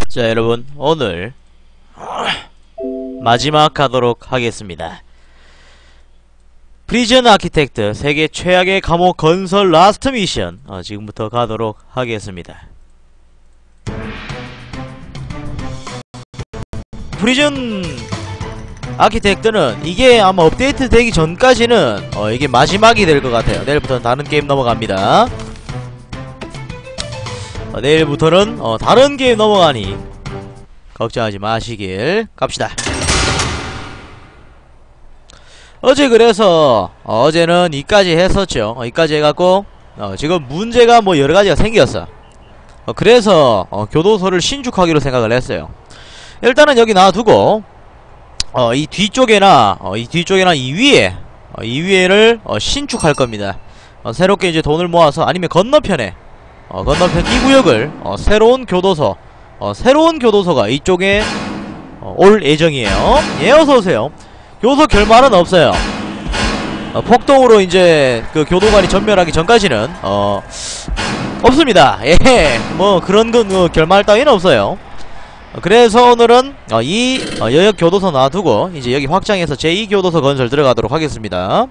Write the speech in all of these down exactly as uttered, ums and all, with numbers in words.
자, 여러분, 오늘 마지막 하도록 하겠습니다. 프리즌 아키텍트 세계 최악의 감옥 건설 라스트 미션, 어, 지금부터 가도록 하겠습니다. 프리즌 아키텍트는 이게 아마 업데이트 되기 전까지는 어, 이게 마지막이 될 것 같아요. 내일부터는 다른 게임 넘어갑니다. 어, 내일부터는 어, 다른 게임 넘어가니 걱정하지 마시길. 갑시다. 어제 그래서 어, 어제는 이까지 했었죠. 어, 이까지 해갖고 어, 지금 문제가 뭐 여러가지가 생겼어. 어, 그래서 어, 교도소를 신축하기로 생각을 했어요. 일단은 여기 놔두고 어, 이 뒤쪽에나 어, 이 뒤쪽에나 이 위에 어, 이 위에를 어, 신축할 겁니다. 어, 새롭게 이제 돈을 모아서, 아니면 건너편에 어, 건너편 이 구역을 어, 새로운 교도소 어, 새로운 교도소가 이쪽에 어, 올 예정이에요. 예, 어서오세요. 교도소 결말은 없어요. 어, 폭동으로 이제 그 교도관이 전멸하기 전까지는 어 없습니다. 예, 뭐 그런 건 어, 결말 따위는 없어요. 어, 그래서 오늘은 어, 이 어, 여역 교도소 놔두고 이제 여기 확장해서 제이 교도소 건설 들어가도록 하겠습니다.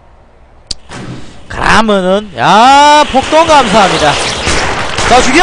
그러면은, 야, 폭동 감사합니다. 자, 죽여!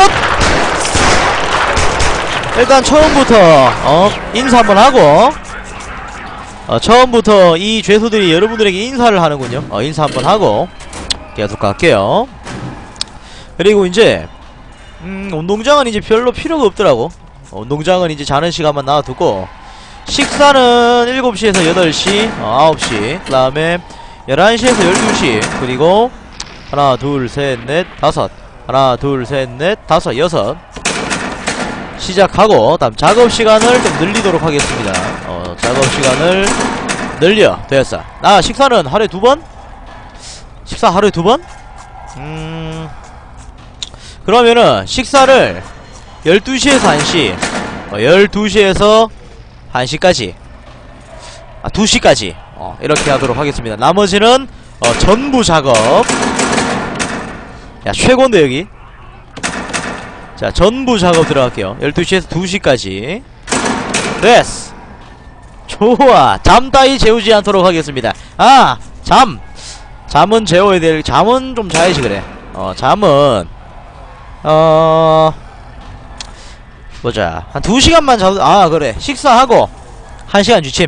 일단 처음부터 어 인사 한번 하고, 어 처음부터 이 죄수들이 여러분들에게 인사를 하는군요. 어 인사 한번 하고 계속 갈게요. 그리고 이제 음 운동장은 이제 별로 필요가 없더라고. 어, 운동장은 이제 자는 시간만 놔두고, 식사는 일곱 시에서 여덟 시, 어, 아홉 시, 그 다음에 열한 시에서 열두 시, 그리고 하나 둘 셋 넷 다섯, 하나 둘 셋 넷 다섯 여섯 시작하고, 다음 작업시간을 좀 늘리도록 하겠습니다. 어 작업시간을 늘려. 됐어. 아, 식사는 하루에 두 번? 식사 하루에 두 번? 음 그러면은 식사를 열두 시에서 한 시, 어, 열두 시에서 한 시까지, 아, 두 시까지 어, 이렇게 하도록 하겠습니다. 나머지는 어, 전부 작업. 야, 최고인데 여기. 자, 전부 작업 들어갈게요. 열두 시에서 두 시까지. 됐어. 좋아. 잠 따위 재우지 않도록 하겠습니다. 아! 잠! 잠은 재워야 될, 잠은 좀 자야지 그래. 어, 잠은 어... 보자. 한 두 시간만 자도, 아, 그래. 식사하고 한 시간 취침.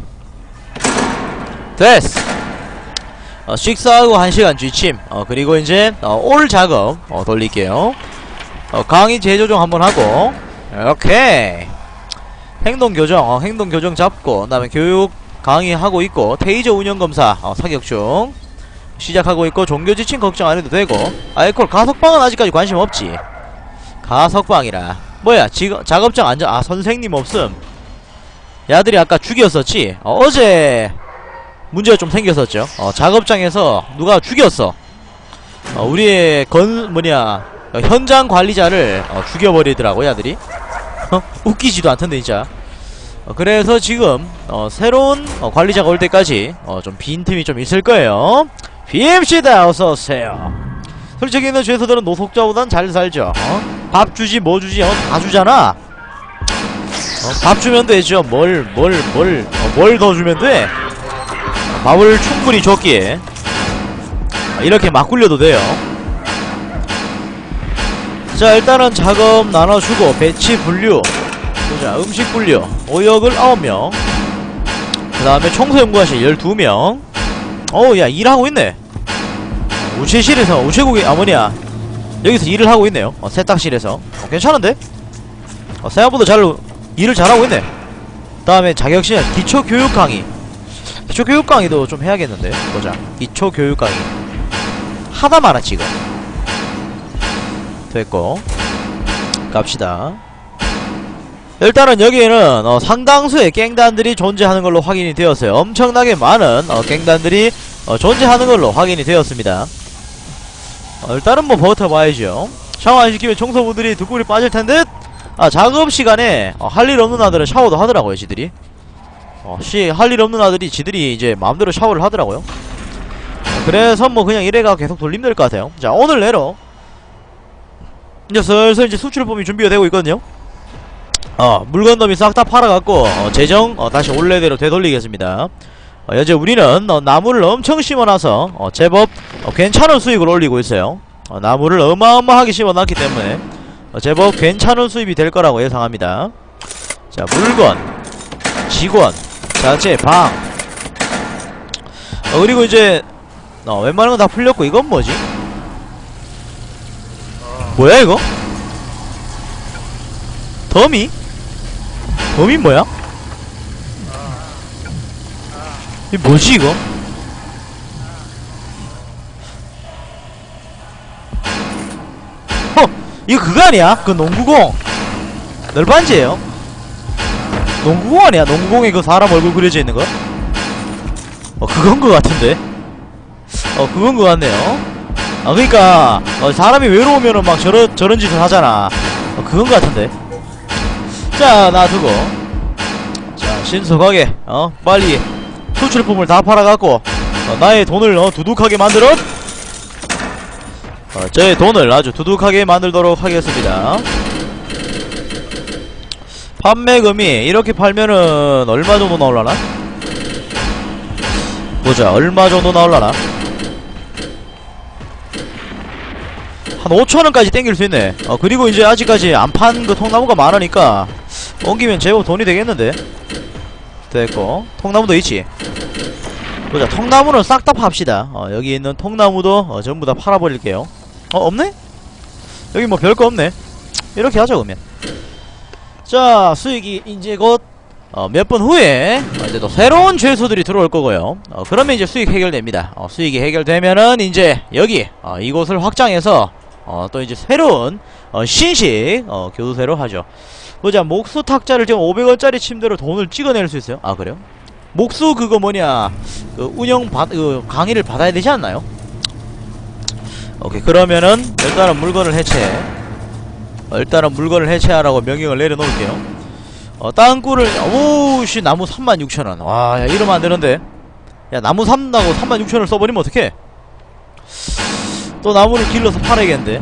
됐어. 어, 식사하고 한 시간 취침. 어, 그리고 이제 어, 올 작업 어, 돌릴게요. 어, 강의 재조정 한번 하고, 오케이. 행동 교정, 어, 행동 교정 잡고, 그 다음에 교육 강의 하고 있고, 테이저 운영 검사 어, 사격 중 시작하고 있고, 종교 지침 걱정 안 해도 되고. 알콜 가석방은 아직까지 관심 없지. 가석방이라 뭐야, 지금 작업장 앉아. 아, 선생님 없음. 야들이 아까 죽였었지. 어, 어제 문제가 좀 생겼었죠. 어, 작업장에서 누가 죽였어. 어, 우리의 건 뭐냐 어, 현장 관리자를 어, 죽여버리더라고 야들이. 어? 웃기지도 않던데 진짜. 어, 그래서 지금 어, 새로운 어, 관리자가 올 때까지 어, 좀 빈틈이 좀 있을 거예요. 비엠씨다 어서오세요. 솔직히 있는 죄수들은 노숙자보단 잘 살죠. 어? 밥 주지 뭐 주지 어, 다 주잖아. 어, 밥 주면 되죠. 뭘 뭘 뭘 어, 뭘 더 주면 돼. 어, 밥을 충분히 줬기에 어, 이렇게 막 굴려도 돼요. 자, 일단은 작업 나눠주고, 배치 분류, 보자, 음식 분류, 오역을 아홉 명, 그 다음에 청소연구하실 열두 명. 어우, 야, 일하고 있네. 우체실에서, 우체국이, 아, 뭐냐, 여기서 일을 하고 있네요. 어, 세탁실에서. 어, 괜찮은데? 어, 생각보다 잘, 일을 잘하고 있네. 그 다음에 자격시간, 기초교육 강의. 기초교육 강의도 좀 해야겠는데? 보자, 기초교육 강의. 하다 말아, 지금. 됐고, 갑시다. 일단은 여기에는 어, 상당수의 갱단들이 존재하는 걸로 확인이 되었어요. 엄청나게 많은 어, 갱단들이 어, 존재하는 걸로 확인이 되었습니다. 어, 일단은 뭐 버텨봐야죠. 샤워 안 시키면 청소부들이 등골이 빠질텐데. 아, 작업시간에 어, 할 일 없는 아들은 샤워도 하더라고요 지들이. 어, 씨, 할 일 없는 아들이 지들이 이제 마음대로 샤워를 하더라고요. 어, 그래서 뭐 그냥 이래가 계속 돌리면 될 것 같아요. 자, 오늘 내로 이제 슬슬 이제 수출범이 준비가 되고 있거든요. 어 물건 더미 싹 다 팔아갖고 어, 재정 어, 다시 원래대로 되돌리겠습니다. 어, 현재 우리는 어, 나무를 엄청 심어놔서 어, 제법 어, 괜찮은 수익을 올리고 있어요. 어, 나무를 어마어마하게 심어놨기 때문에 어, 제법 괜찮은 수입이 될 거라고 예상합니다. 자, 물건, 직원, 자재, 방. 어, 그리고 이제 어, 웬만한 건 다 풀렸고 이건 뭐지? 뭐야 이거? 더미? 더미 뭐야? 이 뭐지 이거? 어! 이거 그거 아니야? 그 농구공 널빤지에요? 농구공 아니야? 농구공에 그 사람 얼굴 그려져 있는 거? 어 그건 거 같은데? 어 그건 거 같네요. 아 그니까 어, 사람이 외로우면은 막 저런 저런 짓을 하잖아. 어 그건 거 같은데. 자 놔두고 자 신속하게 어 빨리 수출품을 다 팔아갖고 어, 나의 돈을 어 두둑하게 만들어 어, 저의 돈을 아주 두둑하게 만들도록 하겠습니다. 판매금이 이렇게 팔면은 얼마 정도 나올라나? 보자 얼마 정도 나올라나? 한 오천원까지 땡길 수 있네. 어 그리고 이제 아직까지 안 판 그 통나무가 많으니까 옮기면 제법 돈이 되겠는데? 됐고 통나무도 있지. 보자 통나무는 싹 다 팝시다. 어 여기 있는 통나무도 어, 전부 다 팔아버릴게요. 어 없네? 여기 뭐 별거 없네. 이렇게 하자 그러면. 자 수익이 이제 곧 어, 몇 분 후에 어, 이제 또 새로운 죄수들이 들어올 거고요. 어, 그러면 이제 수익 해결됩니다. 어, 수익이 해결되면은 이제 여기 어, 이곳을 확장해서 어, 또 이제 새로운 어, 신식 어, 교도소로 하죠. 보자 목수 탁자를 지금 오백원짜리 침대로 돈을 찍어낼 수 있어요. 아 그래요? 목수 그거 뭐냐 그 운영 받 그 강의를 받아야 되지 않나요? 오케이 그러면은 일단은 물건을 해체 어, 일단은 물건을 해체하라고 명령을 내려놓을게요. 어 땅굴을 오우씨 나무 삼만 육천원 와 야 이러면 안되는데. 야 나무 산다고 삼만 육천원을 써버리면 어떡해. 또 나무를 길러서 팔아야겠는데.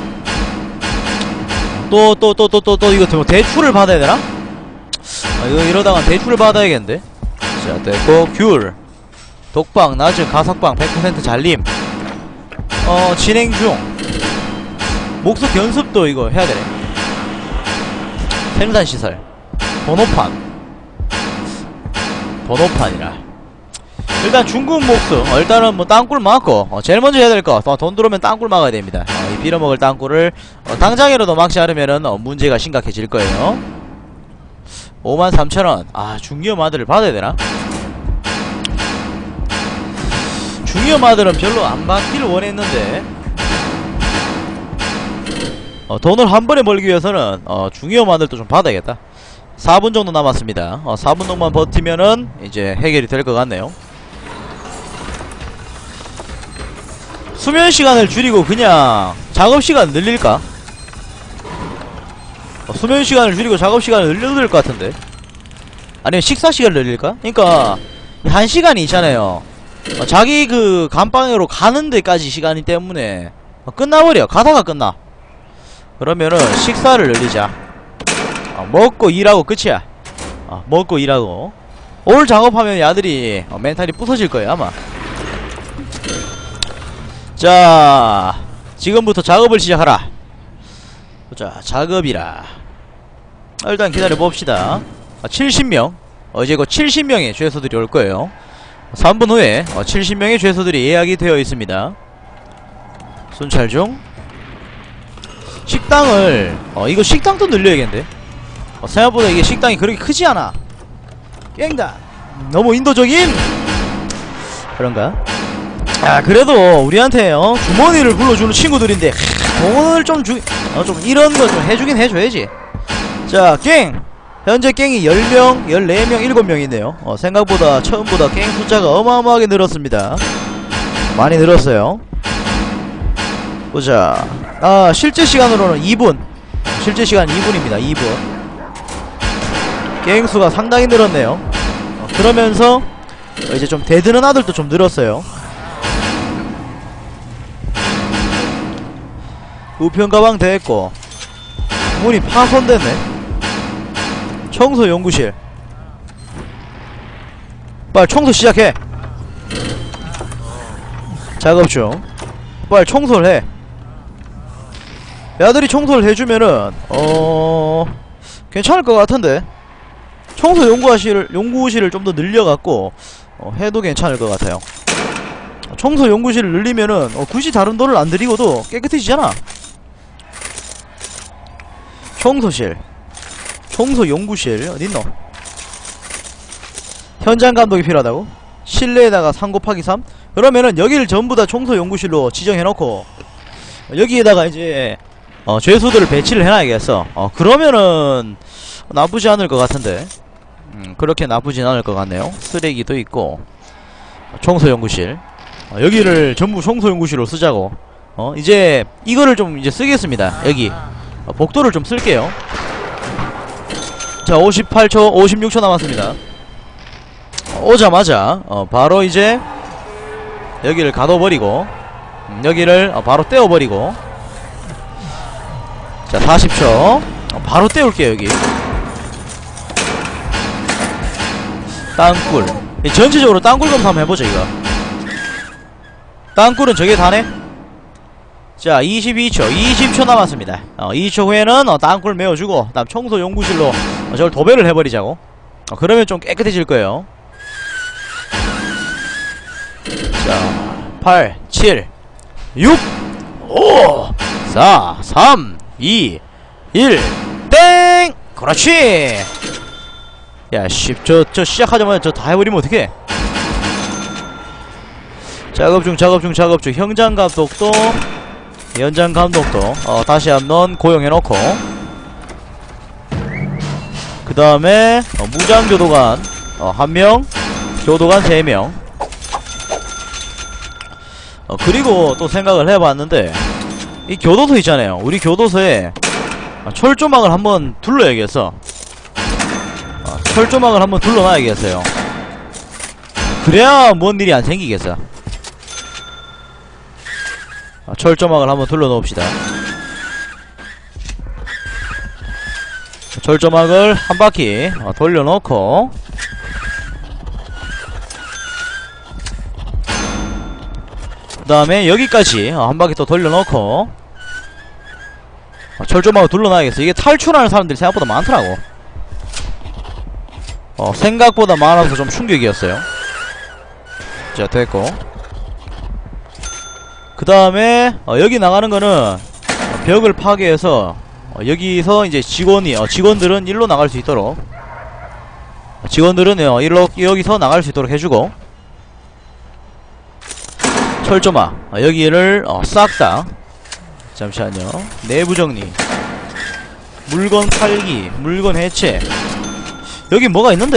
또 또 또 또 또 또 이거 뭐 대출을 받아야 되나? 아, 이거 이러다가 대출을 받아야겠는데. 자 됐고 귤 독방 낮은 가석방 백 퍼센트 잘림 어 진행중 목수 견습도 이거 해야되네. 생산시설 번호판 번호판이라 일단 중급 목수 어, 일단은 뭐 땅굴 막고 어, 제일 먼저 해야 될거 어, 돈 들어오면 땅굴 막아야 됩니다. 어, 이 빌어먹을 땅굴을 어, 당장이라도 막지 않으면은 어, 문제가 심각해질 거예요. 오만 삼천원 아 중기업 아들을 받아야 되나? 중기업 아들은 별로 안 받기를 원했는데 어, 돈을 한 번에 벌기 위해서는 어, 중기업 아들도 좀 받아야겠다. 사 분 정도 남았습니다. 어, 사 분 동안 버티면은 이제 해결이 될 것 같네요. 수면 시간을 줄이고 그냥 작업 시간 늘릴까? 어, 수면 시간을 줄이고 작업 시간을 늘려도 될 것 같은데. 아니면 식사 시간을 늘릴까? 그니까 한 시간이 있잖아요. 어, 자기 그 감방으로 가는 데까지 시간이 때문에 어, 끝나버려. 가다가 끝나. 그러면은 식사를 늘리자. 어, 먹고 일하고 끝이야. 어, 먹고 일하고 오늘 작업하면 야들이 어, 멘탈이 부서질 거예요 아마. 자 지금부터 작업을 시작하라. 보자 작업이라 일단 기다려봅시다. 아, 칠십 명 어, 이제 곧 칠십 명의 죄수들이 올거예요. 삼 분 후에 어, 칠십 명의 죄수들이 예약이 되어 있습니다. 순찰 중. 식당을 어 이거 식당도 늘려야겠는데. 어, 생각보다 이게 식당이 그렇게 크지 않아. 깽다 너무 인도적인 그런가? 아 그래도 우리한테 어 주머니를 불러주는 친구들인데 돈을 좀 주.. 어 좀 이런 거 좀 해주긴 해줘야지. 자 깽! 현재 깽이 열 명, 열네 명, 일곱 명이네요. 어 생각보다 처음보다 깽 숫자가 어마어마하게 늘었습니다. 많이 늘었어요. 보자 아 실제 시간으로는 이 분 실제 시간 이 분입니다. 이 분 깽수가 상당히 늘었네요. 어, 그러면서 어, 이제 좀 대드는 아들도 좀 늘었어요. 우편 가방 됐고 문이 파손됐네. 청소 연구실. 빨리 청소 시작해. 작업 중. 빨리 청소를 해. 야들이 청소를 해주면은 어 괜찮을 것 같은데. 청소 연구실을 연구실을 좀 더 늘려갖고 어, 해도 괜찮을 것 같아요. 청소 연구실을 늘리면은 어, 굳이 다른 돈을 안 들이고도 깨끗해지잖아. 청소실, 청소 연구실 어딨노? 현장 감독이 필요하다고? 실내에다가 삼 곱하기 삼? 그러면은 여기를 전부 다 청소 연구실로 지정해놓고 여기에다가 이제 어, 죄수들을 배치를 해놔야겠어. 어, 그러면은 나쁘지 않을 것 같은데. 음, 그렇게 나쁘진 않을 것 같네요. 쓰레기도 있고 청소 연구실. 어, 여기를 전부 청소 연구실로 쓰자고. 어, 이제 이거를 좀 이제 쓰겠습니다. 여기 어, 복도를 좀 쓸게요. 자, 오십팔 초, 오십육 초 남았습니다. 오자마자 어, 바로 이제 여기를 가둬버리고 음, 여기를 어, 바로 떼어버리고. 자, 사십 초 어, 바로 떼울게요. 여기 땅굴. 전체적으로 땅굴 검사 한번 해보죠. 이거 땅굴은 저게 다네. 자, 이십이 초, 이십 초 남았습니다. 어, 이 초 후에는 어, 땅굴 메워주고 다음 청소 연구실로 어, 저걸 도배를 해버리자고. 어, 그러면 좀 깨끗해질 거예요. 자, 팔, 칠, 육, 오, 사, 삼, 이, 일, 땡! 그렇지! 야, 씨, 저, 저 시작하자마자 저 다 해버리면 어떡해? 작업 중, 작업 중, 작업 중. 현장 감독도, 연장 감독도, 어, 다시 한번 고용해놓고. 그 다음에, 어, 무장교도관, 어, 한 명, 교도관 세 명. 어, 그리고 또 생각을 해봤는데, 이 교도소 있잖아요. 우리 교도소에 어, 철조망을 한번 둘러야겠어. 어, 철조망을 한번 둘러놔야겠어요. 그래야 뭔 일이 안 생기겠어. 어, 철조망을 한번 둘러놓읍시다. 철조망을 한 바퀴 어, 돌려놓고 그 다음에 여기까지 어, 한 바퀴 또 돌려놓고 어, 철조망을 둘러놔야겠어. 이게 탈출하는 사람들이 생각보다 많더라고. 어, 생각보다 많아서 좀 충격이었어요. 자, 됐고. 그 다음에 어, 여기 나가는 거는 어, 벽을 파괴해서 어, 여기서 이제 직원이 어, 직원들은 일로 나갈 수 있도록 어, 직원들은 어, 일로 여기서 나갈 수 있도록 해주고. 철조망 어, 여기를 어, 싹 다 잠시만요. 내부 정리, 물건 팔기, 물건 해체. 여기 뭐가 있는데?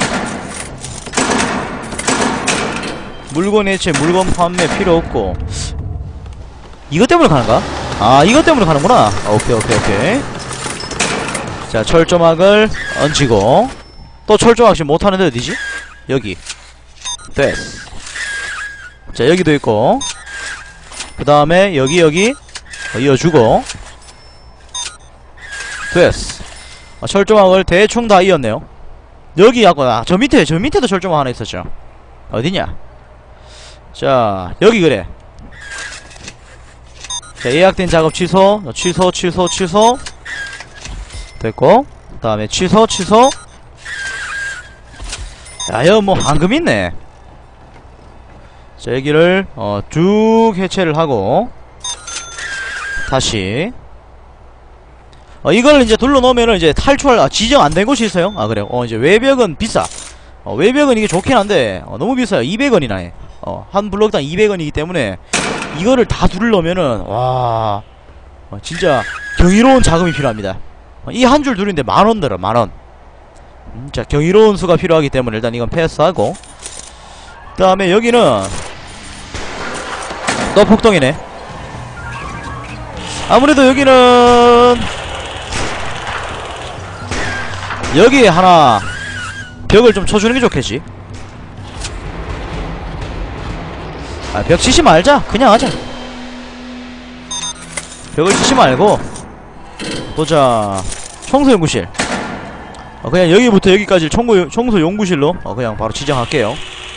물건 해체, 물건 판매 필요 없고. 이것 때문에 가는가? 아, 이것 때문에 가는구나. 아, 오케이 오케이 오케이. 자, 철조망을 얹히고. 또 철조망 지금 못하는데 어디지? 여기 됐어. 자, 여기도 있고. 그 다음에 여기 여기 어, 이어주고. 됐어. 아, 철조망을 대충 다 이었네요. 여기 아까 아, 저 밑에 저 밑에도 철조망 하나 있었죠. 어디냐? 자, 여기 그래. 자, 예약된 작업 취소, 취소, 취소, 취소. 됐고. 그 다음에 취소, 취소. 야, 여기 뭐 황금 있네. 자, 여기를 어, 쭉 해체를 하고 다시 어, 이걸 이제 둘러놓으면은 이제 탈출할 아, 지정 안 된 곳이 있어요. 아, 그래요. 어, 이제 외벽은 비싸. 어, 외벽은 이게 좋긴 한데 어, 너무 비싸요. 이백 원이나 해. 어, 한 블록당 이백 원이기 때문에 이거를 다 둘러놓으면은 와, 어, 진짜 경이로운 자금이 필요합니다. 어, 이 한 줄 둘인데 만원 들어, 만원. 음, 자, 경이로운 수가 필요하기 때문에 일단 이건 패스하고. 그 다음에 여기는 또 폭동이네. 아무래도 여기는 여기에 하나 벽을 좀 쳐주는게 좋겠지. 아, 벽 치지 말자. 그냥 하자. 벽을 치지 말고 보자. 청소연구실 어, 그냥 여기부터 여기까지 청구, 청소 연구실로 어, 그냥 바로 지정할게요.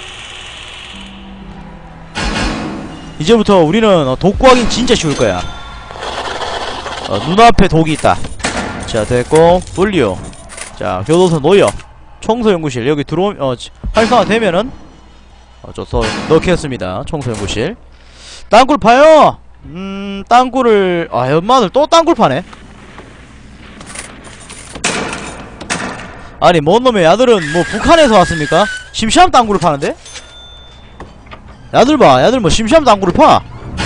이제부터 우리는 어, 독 구하긴 진짜 쉬울 거야. 어, 눈앞에 독이 있다. 자, 됐고 분류. 자, 교도소 놓여. 청소연구실 여기 들어오 어 활성화 되면은 어, 저 넣겠습니다. 청소연구실. 땅굴 파요. 음, 땅굴을 아, 연마들 또 땅굴 파네. 아니, 뭔 놈의 야들은 뭐 북한에서 왔습니까? 심시함 땅굴을 파는데? 야들 봐, 야들 뭐 심시함 땅굴을 파.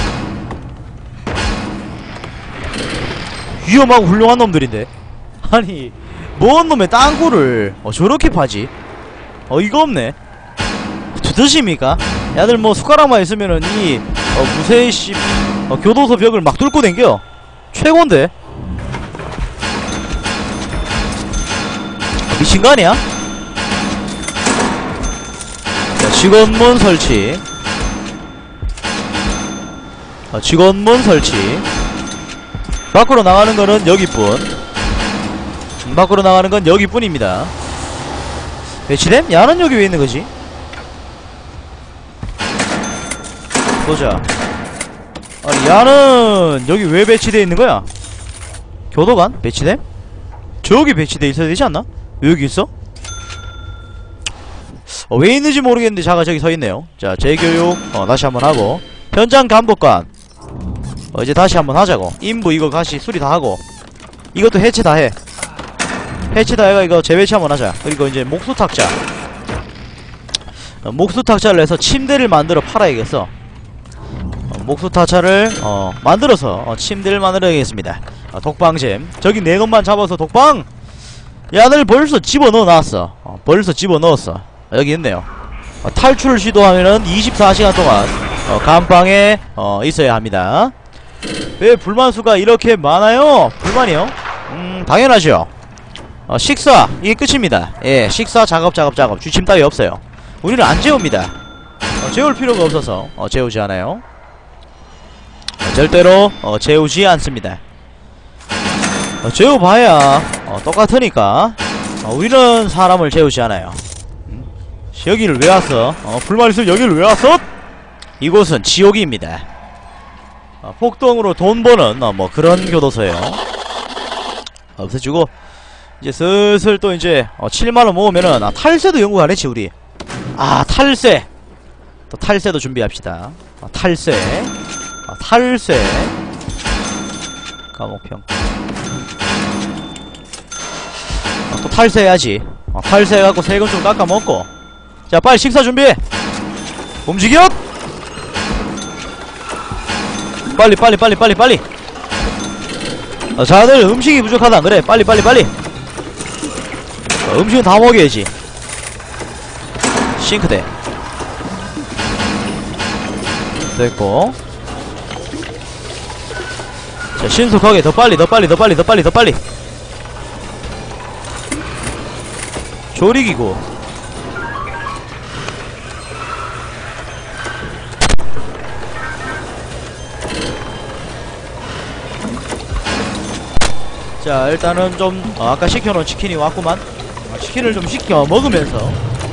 위험하고 훌륭한 놈들인데. 아니, 뭔 놈의 땅굴을 어, 저렇게 파지? 어이가 없네. 두드십니까? 야들 뭐 숟가락만 있으면은 이 어, 무쇠 씨 어, 교도소 벽을 막 뚫고 댕겨. 최고인데. 어, 미친거 아니야? 자, 직원문 설치. 어, 직원문 설치. 밖으로 나가는 거는 여기뿐. 밖으로 나가는 건 여기뿐입니다. 배치됨? 야는 여기 왜 있는 거지? 보자. 아니, 야는 여기 왜 배치되어 있는 거야? 교도관? 배치됨? 저기 배치되어 있어야 되지 않나? 왜 여기 있어? 어, 왜 있는지 모르겠는데 자가 저기 서 있네요. 자, 재교육 어, 다시 한번 하고. 현장 감독관 어, 이제 다시 한번 하자고. 인부 이거 다시 수리 다 하고. 이것도 해체 다 해. 해체 다 해가 이거 재배치 한번 하자. 그리고 이제 목수탁자. 어, 목수탁자를 해서 침대를 만들어 팔아야겠어. 어, 목수탁자를 어, 만들어서 어, 침대를 만들어야겠습니다. 어, 독방잼. 저기 네 놈만 잡아서 독방! 야들 벌써 집어넣어 놨어. 어, 벌써 집어넣었어. 어, 여기 있네요. 어, 탈출을 시도하면은 이십사 시간 동안 어, 감방에 어, 있어야 합니다. 왜 불만수가 이렇게 많아요? 불만이요? 음, 당연하죠. 어, 식사 이게 끝입니다. 예, 식사 작업 작업 작업 주침 따위 없어요. 우리는 안 재웁니다. 어, 재울 필요가 없어서 어, 재우지 않아요. 어, 절대로 어, 재우지 않습니다. 어, 재워봐야 어, 똑같으니까 어, 우리는 사람을 재우지 않아요. 음? 여기를 왜 왔어? 어, 불만 있으면 여기를 왜 왔어? 이곳은 지옥입니다. 어, 폭동으로 돈 버는 어, 뭐 그런 교도소예요. 없애주고 이제 슬슬 또 이제 어, 칠만원 모으면은 아, 탈세도 연구하네지 우리. 아, 탈세 또 탈세도 준비합시다. 아, 탈세 아, 탈세 감옥평 아, 또 탈세해야지. 아, 탈세해갖고 세금 좀 깎아먹고. 자, 빨리 식사 준비해. 움직여. 빨리 빨리 빨리 빨리 빨리. 어, 자들 음식이 부족하다 그래. 빨리 빨리 빨리. 어, 음식은 다 먹여야지. 싱크대 됐고. 자, 신속하게 더 빨리 더 빨리 더 빨리 더 빨리 더 빨리. 조리기구. 자, 일단은 좀 어, 아까 시켜놓은 치킨이 왔구만. 어, 치킨을 좀 시켜 먹으면서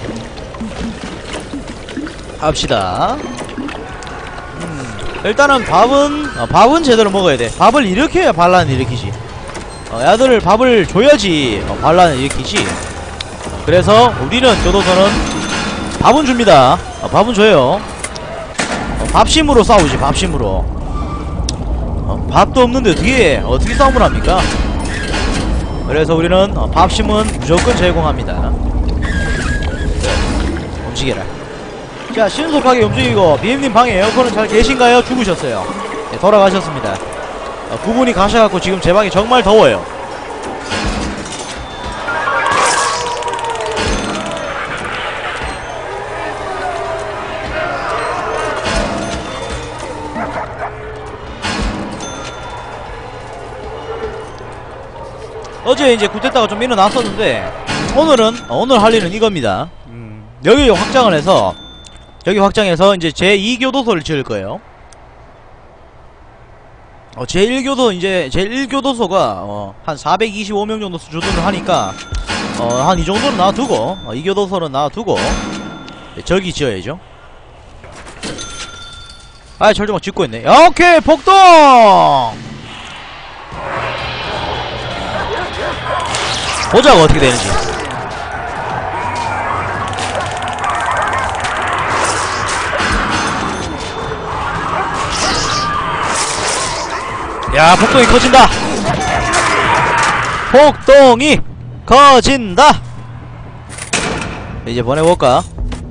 합시다. 음, 일단은 밥은 어, 밥은 제대로 먹어야 돼. 밥을 일으켜야 반란을 일으키지. 어, 야들을 밥을 줘야지 어, 반란을 일으키지. 그래서 우리는 교도소는 밥은 줍니다. 어, 밥은 줘요. 어, 밥심으로 싸우지. 밥심으로. 어, 밥도 없는데 어떻게 어떻게 싸움을 합니까? 그래서 우리는 어, 밥심은 무조건 제공합니다. 네, 움직여라. 자, 신속하게 움직이고. 비엠님 방에 에어컨은 잘 계신가요? 죽으셨어요. 네, 돌아가셨습니다. 어, 부분이 가셔갖고 지금 제 방이 정말 더워요. 어제 이제 굿됐다가 좀 일어났었는데 오늘은 어, 오늘 할 일은 이겁니다. 음, 여기 확장을 해서 여기 확장해서 이제 제이 교도소를 지을 거예요. 어, 제일 교도 이제 제일 교도소가 어, 한 사백이십오 명 정도 수준을 하니까 어, 한 이 정도는 놔두고, 어, 이 교도소는 놔두고, 저기 지어야죠. 아, 철조망 짓고 있네. 오케이, 폭동! 보자고, 어떻게 되는지. 야, 폭동이 커진다! 폭동이 커진다! 이제 보내볼까?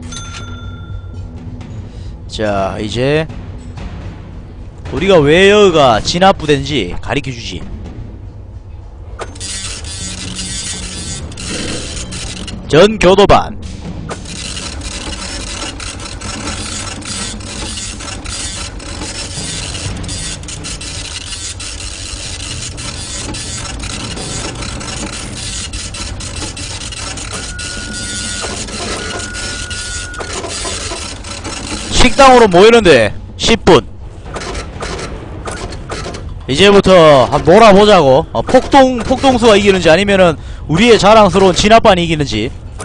자, 이제 우리가 왜 여기가 진압부대인지 가리켜주지. 전교도반. 식당으로 모이는데 십 분. 이제부터 한 몰아보자고. 어, 폭동, 폭동수가 이기는지 아니면은 우리의 자랑스러운 진압반이 이기는지.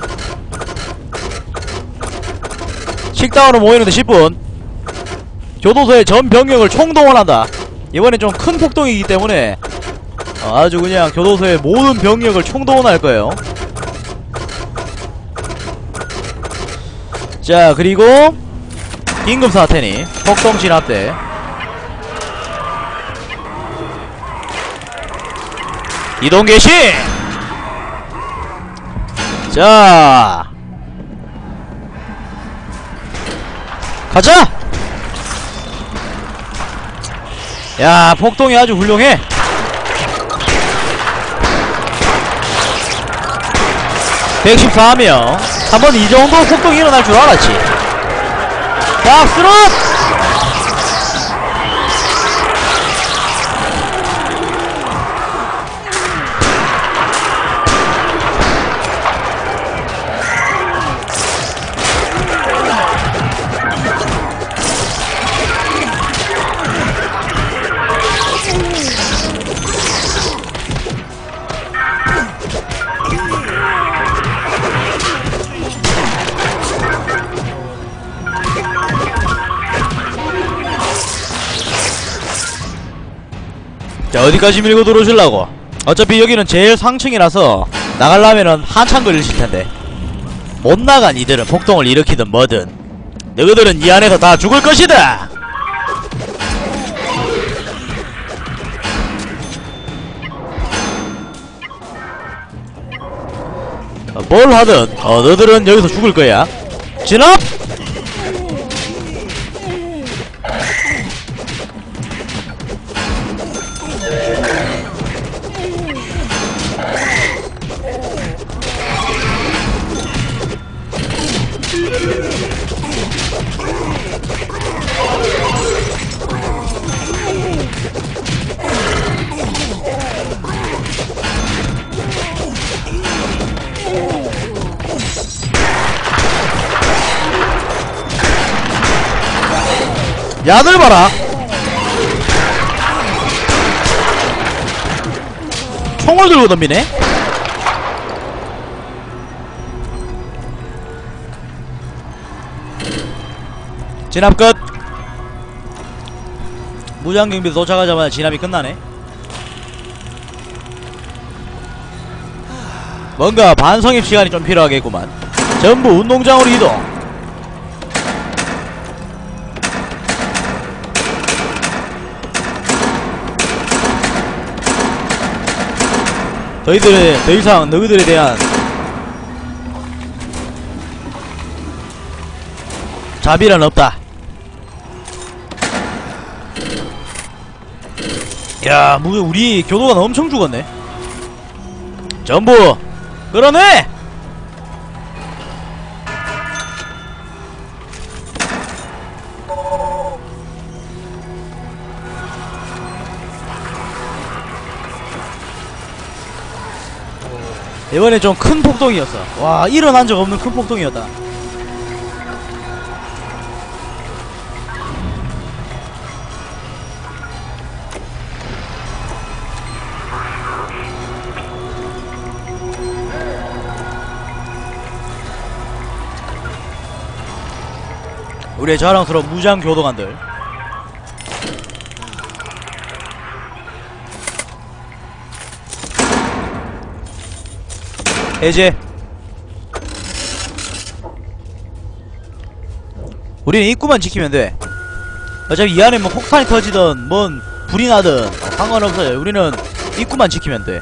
식당으로 모이는데 십 분. 교도소의 전 병력을 총동원한다. 이번엔 좀 큰 폭동이기 때문에 어, 아주 그냥 교도소의 모든 병력을 총동원할 거예요. 자, 그리고 긴급사태니 폭동 진압대. 이동 개시! 자, 가자! 야, 폭동이 아주 훌륭해. 백십사 명. 한번 이 정도 폭동이 일어날 줄 알았지. 박스럽! 자, 어디까지 밀고 들어오실라고? 어차피 여기는 제일 상층이라서 나가려면은 한참 걸리실텐데. 못 나간 이들은 폭동을 일으키든 뭐든 너희들은 이 안에서 다 죽을 것이다! 어, 뭘 하든 어, 너희들은 여기서 죽을 거야. 진압! 야들 봐라. 총을 들고 덤비네. 진압 끝. 무장경비 도착하자마자 진압이 끝나네. 뭔가 반성입 시간이 좀 필요하겠구만. 전부 운동장으로 이동. 너희들의, 더 이상 너희들에 대한 자비는 없다. 야, 뭐 우리 교도관 엄청 죽었네. 전부 끌어내! 이번에 좀 큰 폭동이었어. 와, 일어난 적 없는 큰 폭동이었다. 우리의 자랑스러운 무장 교도관들. 해제. 우리는 입구만 지키면 돼. 어차피 이 안에 뭐 폭탄이 터지든 뭔 불이 나든 상관없어요. 우리는 입구만 지키면 돼.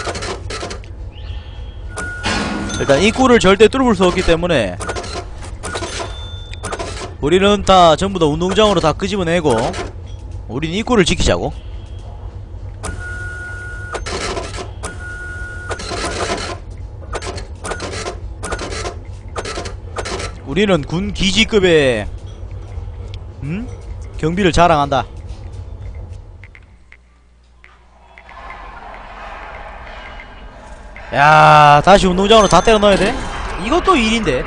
일단 입구를 절대 뚫을 수 없기 때문에 우리는 다 전부 다 운동장으로 다 끄집어내고 우린 입구를 지키자고. 우리는 군 기지급의 음? 경비를 자랑한다. 야, 다시 운동장으로 다 때려 넣어야 돼? 이것도 일인데.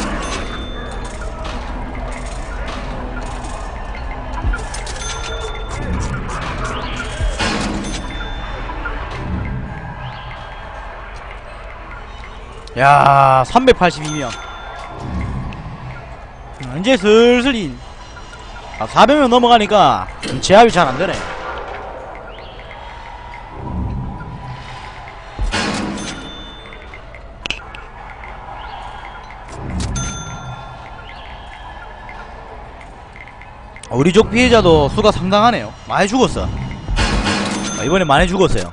야, 삼백팔십이 명. 이제 슬슬 이 아, 사백 명 넘어가니까 제압이 잘 안되네. 우리 쪽 피해자도 수가 상당하네요. 많이 죽었어. 아, 이번에 많이 죽었어요.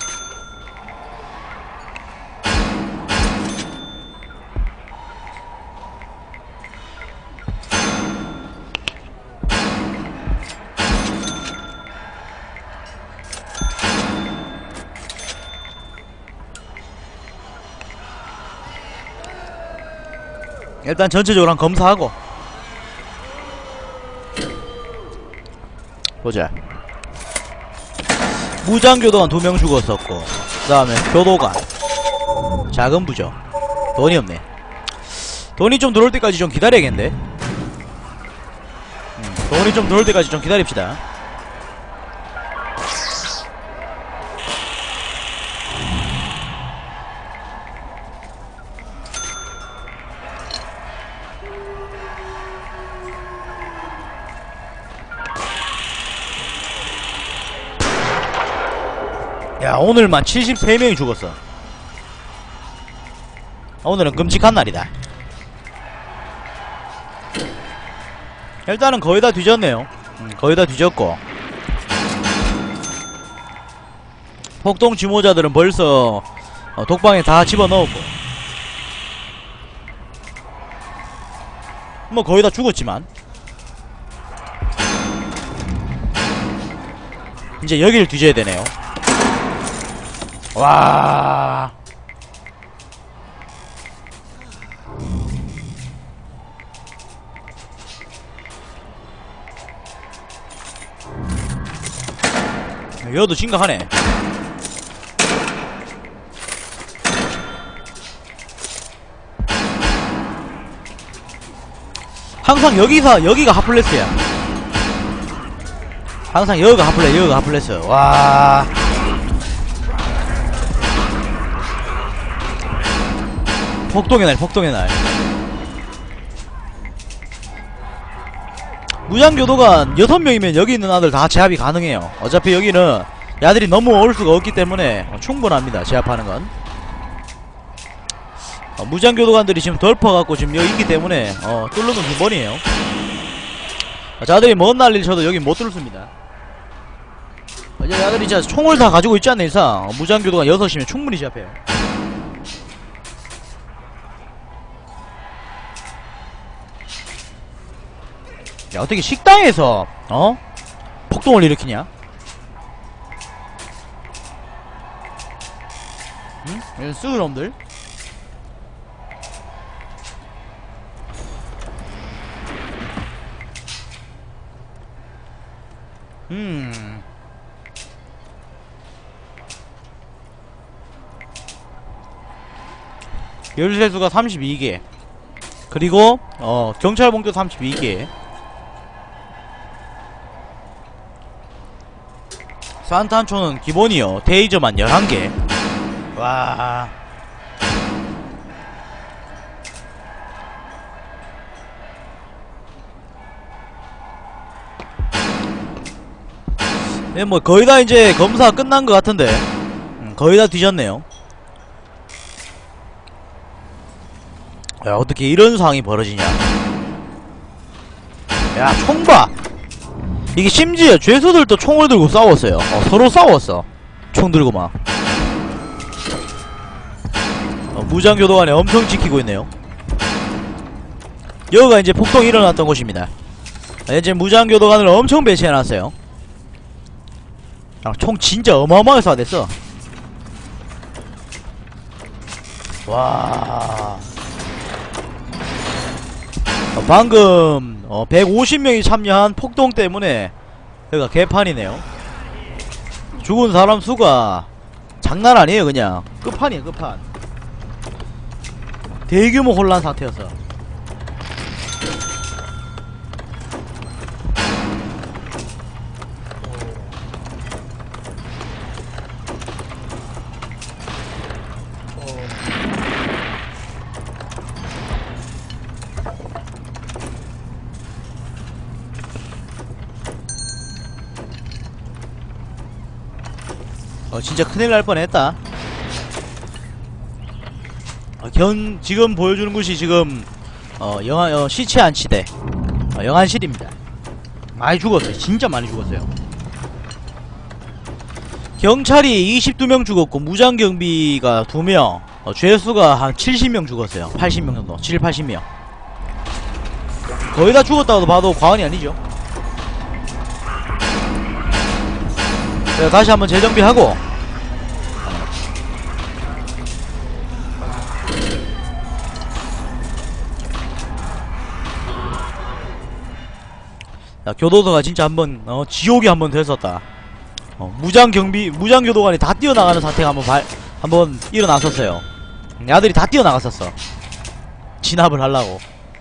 일단 전체적으로 한 검사하고 보자. 무장교도관 두 명 죽었었고, 그 다음에 교도관 작은 부죠. 돈이 없네. 돈이 좀 들어올 때까지 좀 기다려야겠는데. 음, 돈이 좀 들어올 때까지 좀 기다립시다. 야, 오늘만 칠십삼 명이 죽었어. 오늘은 끔찍한 날이다. 일단은 거의 다 뒤졌네요. 음, 거의 다 뒤졌고, 폭동 지모자들은 벌써 어, 독방에 다 집어넣었고, 뭐 거의 다 죽었지만 이제 여기를 뒤져야 되네요. 와, 여도 심각하네. 항상 여기서 여기가 핫플레스야. 항상 여기가 핫플레스, 여기가 핫플레스. 와, 폭동의 날, 폭동의 날. 무장교도관 여섯 명이면 여기 있는 아들 다 제압이 가능해요. 어차피 여기는 야들이 너무 올 수가 없기 때문에 충분합니다, 제압하는 건. 어, 무장교도관들이 지금 덜퍼갖고 지금 여기 있기 때문에 어, 뚫는 건 기본이에요. 어, 자들이 먼 난리를 쳐도 여기 못 뚫습니다. 이제 야들이 진짜 총을 다 가지고 있지 않는 이상 어, 무장교도관 여섯이면 충분히 제압해요. 야, 어떻게 식당에서 어? 폭동을 일으키냐? 응? 이런 쓰그놈들. 음. 열쇠수가 삼십이 개. 그리고 어 경찰봉도 삼십이 개. 산탄초는 기본이요. 테이저만 열한 개. 와. 네, 뭐 거의 다 이제 검사 끝난 것 같은데 음, 거의 다 뒤졌네요. 야, 어떻게 이런 상황이 벌어지냐. 야, 총봐. 이게 심지어 죄수들도 총을 들고 싸웠어요. 어, 서로 싸웠어. 총 들고 막. 어, 무장교도관에 엄청 지키고 있네요. 여기가 이제 폭동이 일어났던 곳입니다. 이제 무장교도관을 엄청 배치해놨어요. 아, 총 진짜 어마어마하게 쏴댔어. 와. 어, 방금 어, 백오십 명이 참여한 폭동 때문에 여기가 개판이네요. 죽은 사람 수가 장난 아니에요. 그냥 끝판이에요. 끝판. 대규모 혼란 상태였어. 어, 진짜 큰일 날 뻔했다. 어, 견 지금 보여주는 곳이 지금 어 영안 어, 시체 안치대 어, 영안실입니다. 많이 죽었어요. 진짜 많이 죽었어요. 경찰이 이십이 명 죽었고 무장경비가 두 명, 어, 죄수가 한 칠십 명 죽었어요. 팔십 명 정도. 칠십, 팔십 명. 거의 다 죽었다고 봐도 과언이 아니죠. 자, 다시 한번 재정비하고 자, 교도소가 진짜 한번 어, 지옥이 한번 됐었다. 어, 무장경비 무장교도관이 다 뛰어나가는 사태가 한번 발 한번 일어났었어요. 야들이 다 뛰어나갔었어. 진압을 하려고.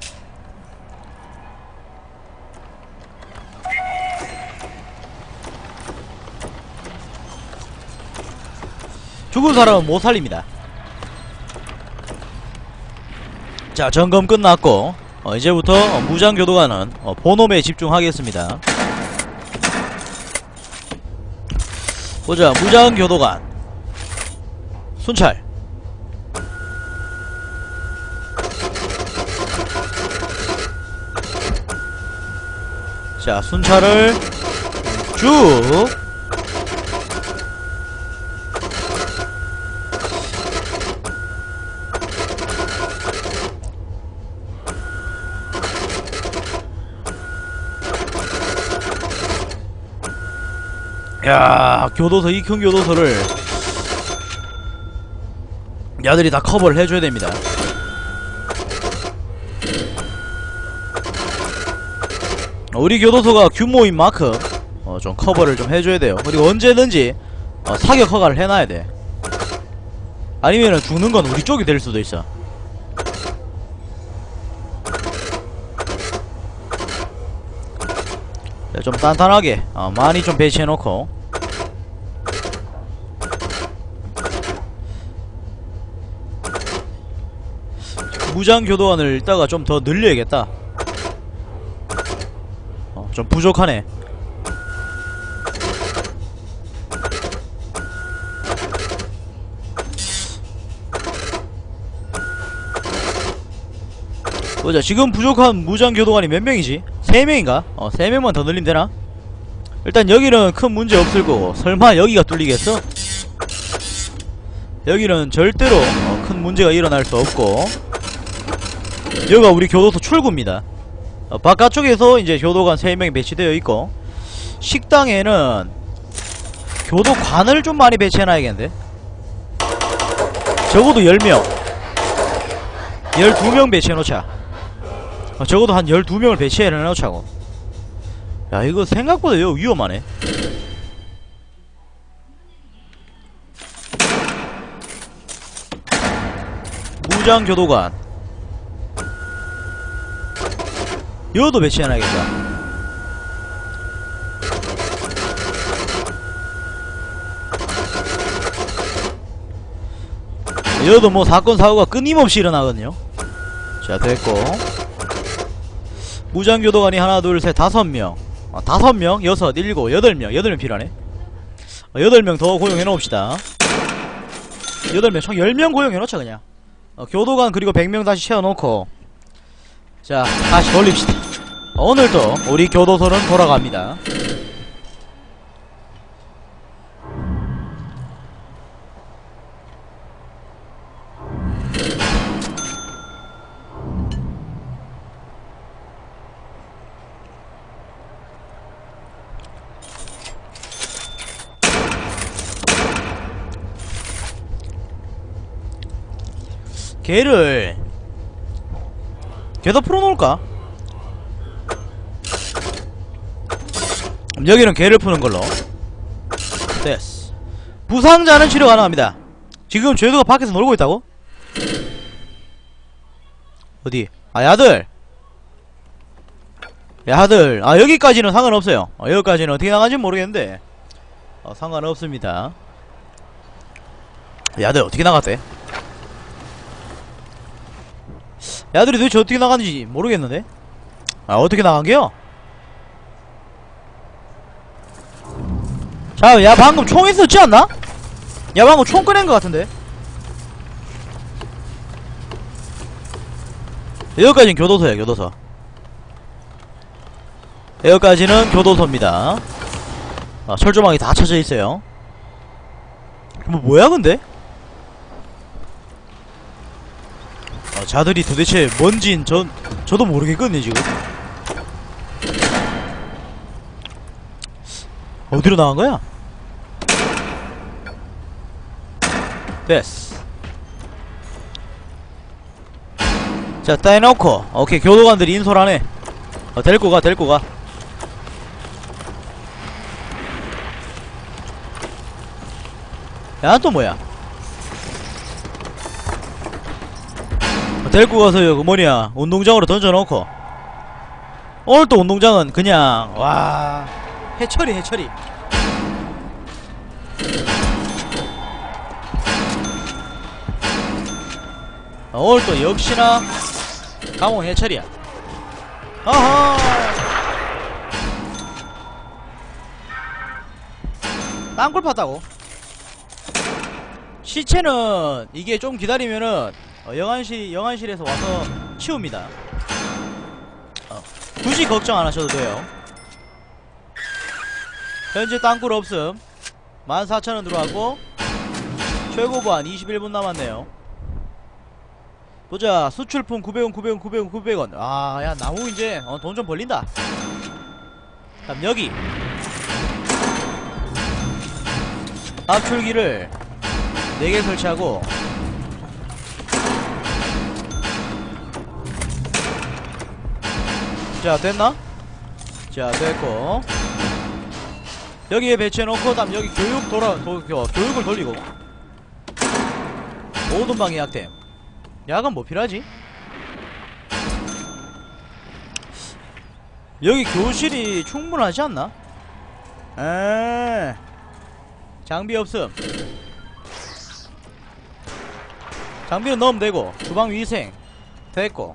죽은 사람은 못 살립니다. 자, 점검 끝났고 어, 이제부터 어, 무장교도관은 어, 본업에 집중하겠습니다. 보자. 무장교도관 순찰. 자, 순찰을 쭉. 야, 교도소, 익형 교도소를 야들이 다 커버를 해줘야 됩니다. 우리 교도소가 규모인 만큼 어, 좀 커버를 좀 해줘야 돼요. 그리고 언제든지 어, 사격 허가를 해놔야 돼. 아니면은 죽는 건 우리 쪽이 될 수도 있어. 자, 좀 단단하게 어, 많이 좀 배치해놓고. 무장교도관을 이따가 좀 더 늘려야겠다. 어, 좀 부족하네. 보자. 지금 부족한 무장교도관이 몇 명이지? 세 명인가? 어, 세 명만 더 늘리면 되나? 일단 여기는 큰 문제 없을 거고. 설마 여기가 뚫리겠어? 여기는 절대로 어, 큰 문제가 일어날 수 없고. 여기가 우리 교도소 출구입니다. 어, 바깥쪽에서 이제 교도관 세 명이 배치되어 있고, 식당에는 교도관을 좀 많이 배치해놔야겠는데? 적어도 열 명 열두 명 배치해놓자. 어, 적어도 한 열두 명을 배치해놓자고. 야, 이거 생각보다 여기 위험하네. 무장교도관 여기도 배치해놔야겠다. 여기도 뭐 사건 사고가 끊임없이 일어나거든요. 자, 됐고. 무장교도관이 하나 둘 셋 다섯 명 아, 다섯 명 여섯 일곱 여덟 명 여덟 명 필요하네. 어, 여덟 명 더 고용해 놓읍시다. 여덟 명 총 열 명 고용해 놓자 그냥. 어, 교도관 그리고 백 명 다시 채워놓고 자 다시 돌립시다. 어, 오늘도 우리 교도소는 돌아갑니다. 걔를 걔도 풀어놓을까? 여기는 걔를 푸는 걸로. 됐어. 부상자는 치료 가능합니다. 지금 죄도가 밖에서 놀고 있다고? 어디? 아 야들 야들 아 여기까지는 상관없어요. 어, 여기까지는 어떻게 나가는지 모르겠는데 어, 상관없습니다. 야들 어떻게 나갔대? 야들이 도대체 어떻게 나갔는지 모르겠는데? 아 어떻게 나간게요? 자, 야 방금 총 있었지 않나? 야 방금 총 꺼낸 것 같은데? 여기까지는 교도소야 교도소. 여기까지는 교도소입니다. 아, 철조망이 다 쳐져 있어요. 뭐 뭐야 근데? 아, 자들이 도대체 뭔진 전 저도 모르겠거든요 지금. 어디로 나간 거야? 됐어. 자 따해놓고 오케이 교도관들이 인솔하네. 어, 데리고 가 데리고 가. 야 또 뭐야? 어, 데리고 가서 여기 뭐냐 운동장으로 던져놓고. 오늘 또 운동장은 그냥 와 해처리 해처리. 어, 오늘 또 역시나 강호 해처리야. 어허 땅굴 팠다고? 시체는 이게 좀 기다리면은 어, 영안실, 영안실에서 와서 치웁니다. 어, 굳이 걱정 안 하셔도 돼요. 현재 땅굴 없음. 만 사천 원 들어왔고 최고 보안 이십일 분 남았네요. 보자. 수출품 구백 원 구백 원 구백 원 구백 원. 아 야 나무 이제 어, 돈 좀 벌린다. 다음 여기 압출기를 네 개 설치하고 자 됐나? 자 됐고 여기에 배치해놓고 다음 여기 교육 돌아 도, 교, 교육을 돌리고 오돈방이 약템. 약은 뭐 필요하지? 여기 교실이 충분하지 않나? 에 장비 없음. 장비는 넣으면 되고 주방 위생 됐고.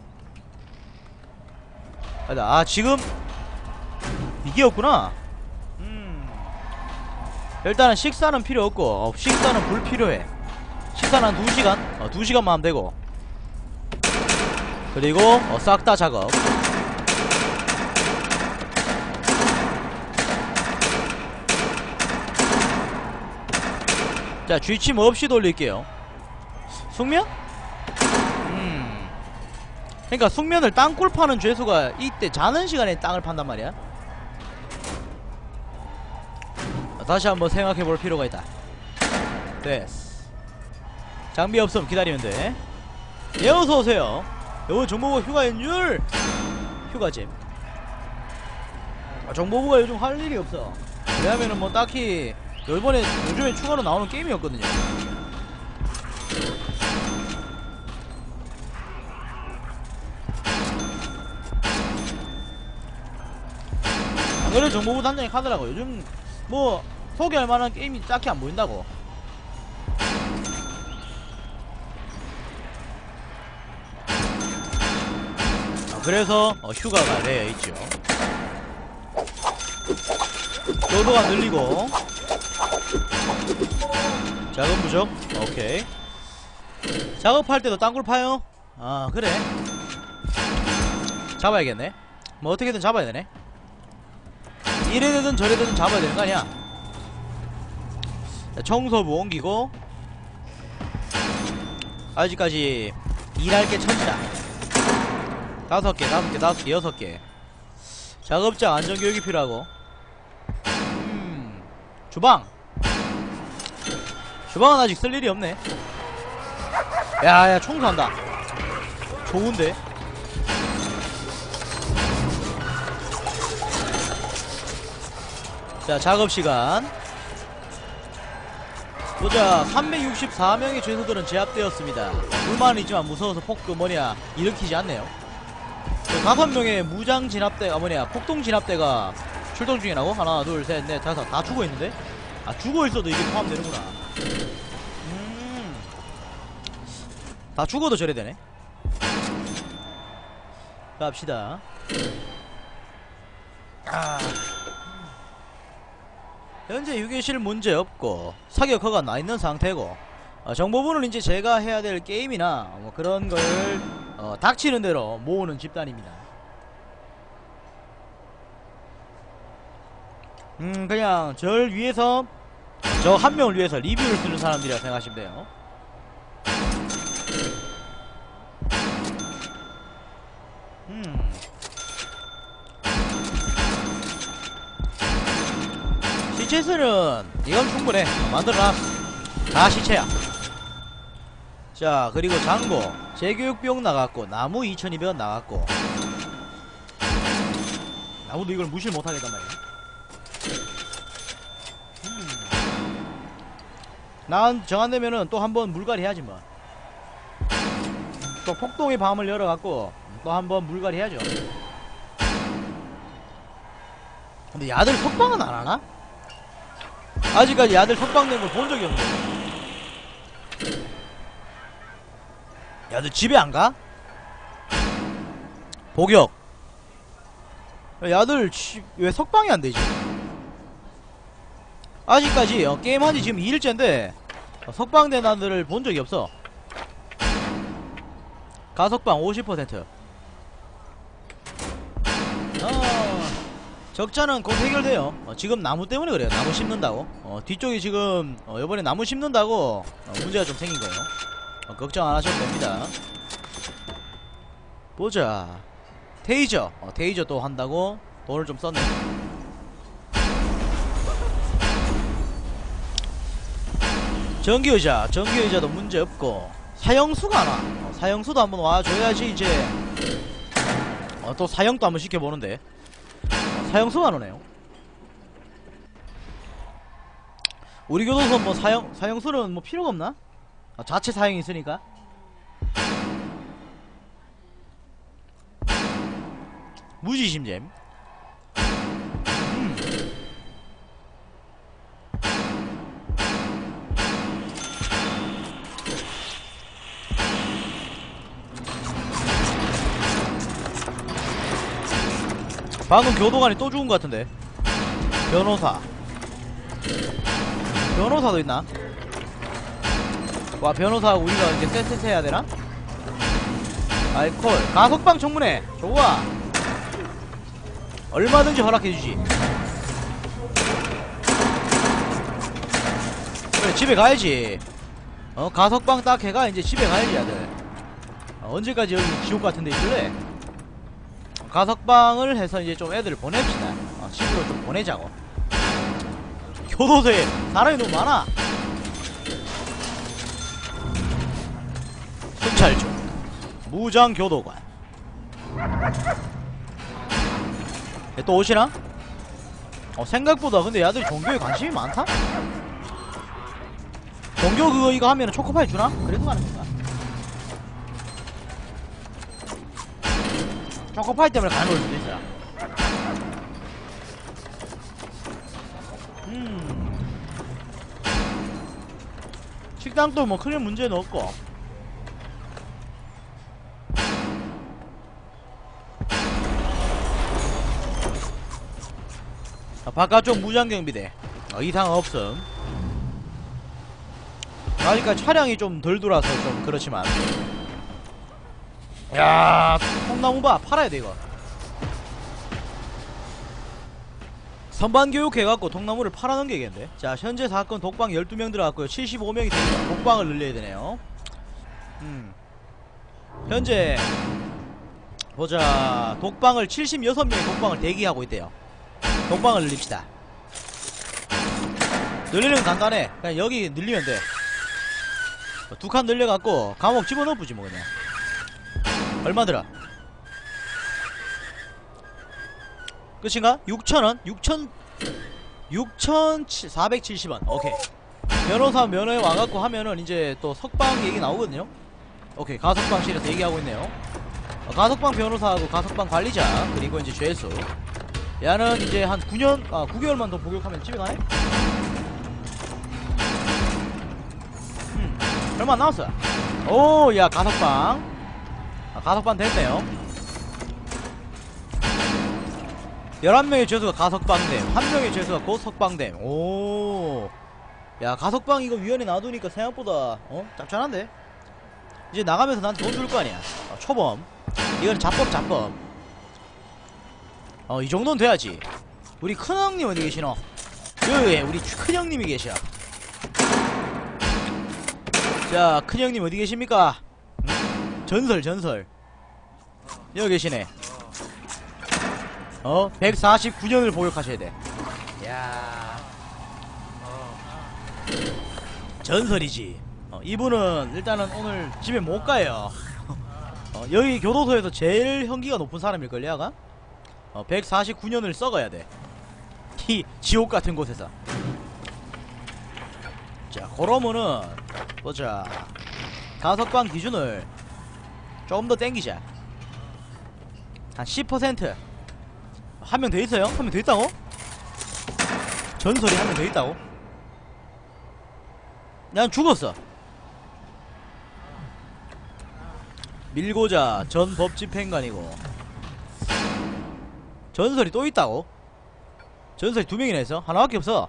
아 지금 이게 없구나. 음 일단은 식사는 필요 없고 어, 식사는 불필요해. 식사는 한 두 시간? 어, 두 시간만 하면 되고. 그리고 어, 싹 다 작업. 자 쥐침 없이 돌릴게요. 숙면? 음 그니까 숙면을 땅굴 파는 죄수가 이때 자는 시간에 땅을 판단 말이야. 다시 한번 생각해볼 필요가 있다. 됐어. 장비 없음 기다리면 돼. 예 어서오세요. 요번 정보부 휴가 연휴 휴가짐. 아, 정보부가 요즘 할 일이 없어. 왜냐면은 뭐 딱히 요번에 요즘에 추가로 나오는 게임이 없거든요. 안 그래도 정보부 단장이 가더라고. 요즘 뭐 소개할 만한 게임이 딱히 안 보인다고. 아, 그래서 어, 휴가가 되어 있죠. 교도가 늘리고 작업 부족. 오케이. 작업할 때도 땅굴 파요? 아 그래. 잡아야겠네. 뭐 어떻게든 잡아야 되네. 이래되든 저래되든 잡아야 되는 거 아니야. 청소부 옮기고. 아직까지 일할 게 천지다. 다섯 개, 다섯 개, 다섯 개, 여섯 개. 작업장 안전교육이 필요하고. 음, 주방. 주방은 아직 쓸 일이 없네. 야야 청소한다. 좋은데. 자 작업시간 보자. 삼백육십사 명의 죄수들은 제압되었습니다. 불만은 있지만 무서워서 폭 그 뭐냐 일으키지 않네요. 다섯 명의 무장 진압대가 뭐냐 폭동 진압대가 출동 중이라고? 하나 둘 셋 넷 다섯 다 죽어있는데? 아 죽어있어도 이게 포함되는구나. 음. 다 죽어도 저래 되네. 갑시다. 아. 현재 휴게실 문제없고 사격 허가 나있는 상태고, 어, 정보부는 이제 제가 해야될 게임이나 뭐 그런 걸 어, 닥치는 대로 모으는 집단입니다. 음 그냥 절 위해서 저 한 명을 위해서 리뷰를 쓰는 사람들이라 생각하시면 돼요. 음 시체수는 이건 충분해. 만들어놨어. 다 시체야. 자 그리고 장고 재교육비용 나갔고 나무 이천이백 원 나갔고. 나무도 이걸 무시를 못하겠단 말이야. 음. 난 정안되면은 또 한번 물갈이 해야지 뭐. 또 폭동의 밤을 열어갖고 또 한번 물갈이 해야죠. 근데 야들 석방은 안하나? 아직까지 야들 석방된 걸 본 적이 없네. 야들 집에 안 가? 복역. 야들 치, 왜 석방이 안 되지? 아직까지 어, 게임한지 지금 이 일째인데 어, 석방된 아들을 본 적이 없어. 가석방 오십 퍼센트. 어, 적자는 곧 해결돼요. 어, 지금 나무 때문에 그래요. 나무 심는다고. 어, 뒤쪽이 지금 어, 요번에 나무 심는다고 어, 문제가 좀 생긴 거예요. 어, 걱정 안 하셔도 됩니다. 보자. 테이저. 어, 테이저 또 한다고 돈을 좀 썼네. 전기의자. 전기의자도 문제없고. 사형수가 안 와. 어, 사형수도 한번 와줘야지 이제 어, 또 사형도 한번 시켜보는데 어, 사형수가 안 오네요. 우리 교도소 뭐 사형, 사형수는 뭐 필요가 없나? 어, 자체 사형이 있으니까. 무지심잼. 음. 방금 교도관이 또 죽은 것 같은데. 변호사. 변호사도 있나? 와 변호사하고 우리가 이제 쎄쎄쎄 해야 되나? 알콜 가석방 청문회 좋아. 얼마든지 허락해주지. 그래 집에 가야지. 어 가석방 딱 해가 이제 집에 가야지 아들. 어, 언제까지 여기 지옥 같은데 있을래? 어, 가석방을 해서 이제 좀 애들을 보냅시다. 어, 집으로 좀 보내자고. 교도소에 사람이 너무 많아. 순찰 중 무장 교도관. 또 오시나? 어 생각보다 근데 야들이 종교에 관심이 많다? 종교 그거 이거 하면은 초코파이 주나? 그래서 가는 건가? 초코파이 때문에 가는 걸 수도 있어요. 음 식당도 뭐 크게 문제는 없고. 바깥쪽 무장경비대 어, 이상 없음. 그러니까 차량이 좀 덜 돌아서 좀 그렇지만. 야, 통나무 봐. 팔아야 돼 이거. 선반 교육해갖고 통나무를 팔아넘기겠는데. 자, 현재 사건 독방 열두 명 들어갔고요. 칠십오 명이 됩니다. 독방을 늘려야 되네요. 음. 현재 보자. 독방을 칠십육 명이 독방을 대기하고 있대요. 독방을 늘립시다. 늘리는 건 간단해. 그냥 여기 늘리면 돼. 두 칸 늘려갖고 감옥 집어넣어보지 뭐 그냥. 얼마 들어? 끝인가? 육천원? 육천 육천사백칠십 원. 오케이. 변호사 면허에 와갖고 하면은 이제 또 석방 얘기 나오거든요. 오케이. 가석방실에서 얘기하고 있네요. 어, 가석방 변호사하고 가석방 관리자 그리고 이제 죄수. 야는 이제 한 구 년, 아 구 개월만 더 복역하면 집에 가네? 음, 얼마 안 남았어. 오, 야 가석방. 아, 가석방 됐네요. 열한 명의 죄수가 가석방됨. 한 명의 죄수가 곧 석방됨. 오, 야 가석방 이거 위원회 놔두니까 생각보다 어? 짭짤한데? 이제 나가면서 난 돈 줄 거 아니야. 어, 초범. 이거는 자법 자법. 어, 이 정도는 돼야지. 우리 큰형님 어디 계시노? 여기 우리 큰형님이 계셔. 자, 큰형님 어디 계십니까? 응? 전설 전설 여기 계시네. 어? 백사십구 년을 복역하셔야 돼. 야, 전설이지. 어, 이분은 일단은 오늘 집에 못 가요. 어, 여기 교도소에서 제일 형기가 높은 사람일걸요, 아가? 어, 백사십구 년을 썩어야 돼. 이 지옥 같은 곳에서. 자, 그러면은 보자. 가석방 기준을 조금 더 땡기자. 한 십 퍼센트. 한 명 더 있어요? 한 명 더 있다고? 전설이 한 명 더 있다고? 난 죽었어. 밀고자 전 법집행관이고. 전설이 또 있다고? 전설이 두 명이나 있어? 하나밖에 없어.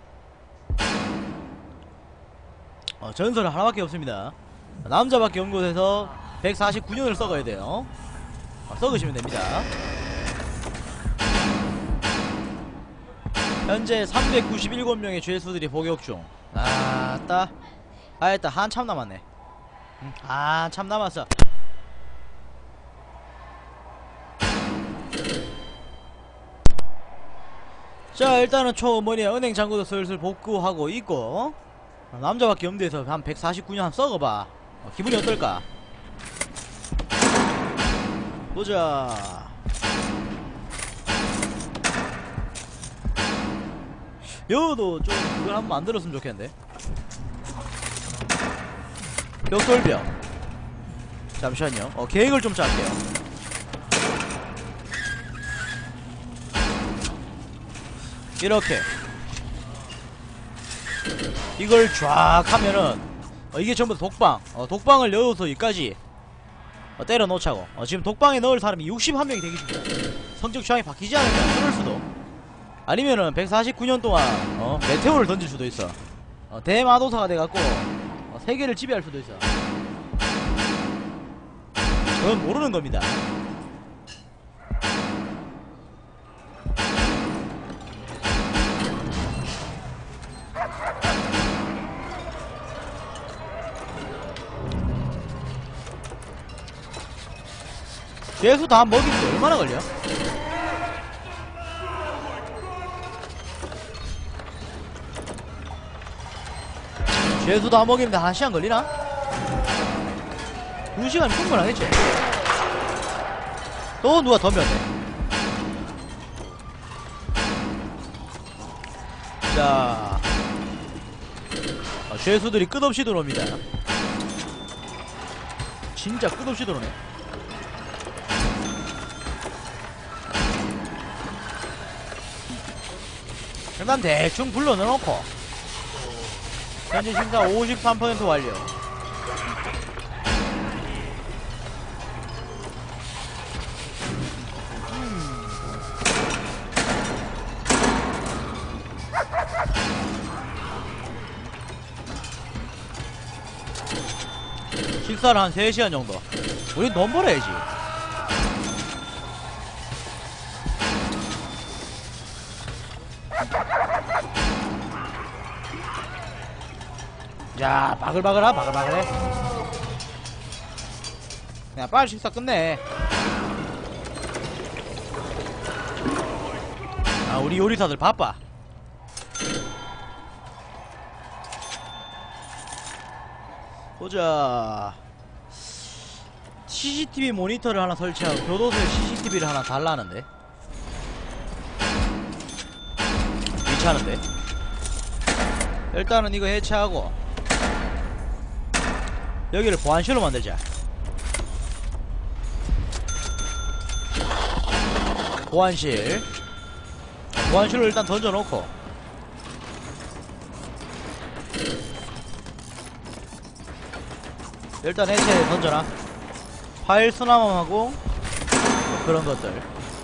어, 전설은 하나밖에 없습니다. 남자밖에 없는 곳에서 백사십구 년을 썩어야 돼요. 어, 썩으시면 됩니다. 현재 삼백구십칠 명의 죄수들이 복역 중. 아따 아따 한참 남았네. 응, 한참 남았어. 자, 일단은 초어머니에 은행 잔고도 슬슬 복구하고 있고. 어, 남자밖에 없는 데서 한 백사십구 년 한번 썩어봐. 어, 기분이 어떨까? 보자. 여도 좀 그걸 한번 만들었으면 좋겠는데. 벽돌벽. 잠시만요. 어, 계획을 좀 짤게요. 이렇게 이걸 쫙 하면은 어, 이게 전부 독방. 어, 독방을 넣어서 여기까지 어, 때려 놓자고. 어, 지금 독방에 넣을 사람이 육십일 명이 되기 중이야. 성적 취향이 바뀌지 않을까. 그럴 수도. 아니면은 백사십구 년 동안 어, 메테오를 던질 수도 있어. 어, 대마도사가 돼갖고 어, 세계를 지배할 수도 있어. 그건 모르는 겁니다. 죄수 다 먹이는데 얼마나 걸려? 죄수 다 먹이는데 한 시간 걸리나? 두 시간 충분하겠지? 또 누가 더 면해? 자, 어, 죄수들이 끝없이 들어옵니다. 진짜 끝없이 들어오네. 일단 대충 불러 넣어놓고 현재 심사 오십삼 퍼센트 완료. 음. 식사를 한 세 시간 정도. 우린 돈 벌어야지. 야, 바글바글하, 바글바글해. 그냥 빨리 식사 끝내. 아, 우리 요리사들 바빠. 보자. 씨씨티비 모니터를 하나 설치하고 교도소에 씨씨티비를 하나 달라는데. 괜찮은데. 일단은 이거 해체하고 여기를 보안실로 만들자. 보안실. 보안실로 일단 던져놓고 일단 해체 던져놔. 파일 수남함하고 뭐 그런 것들.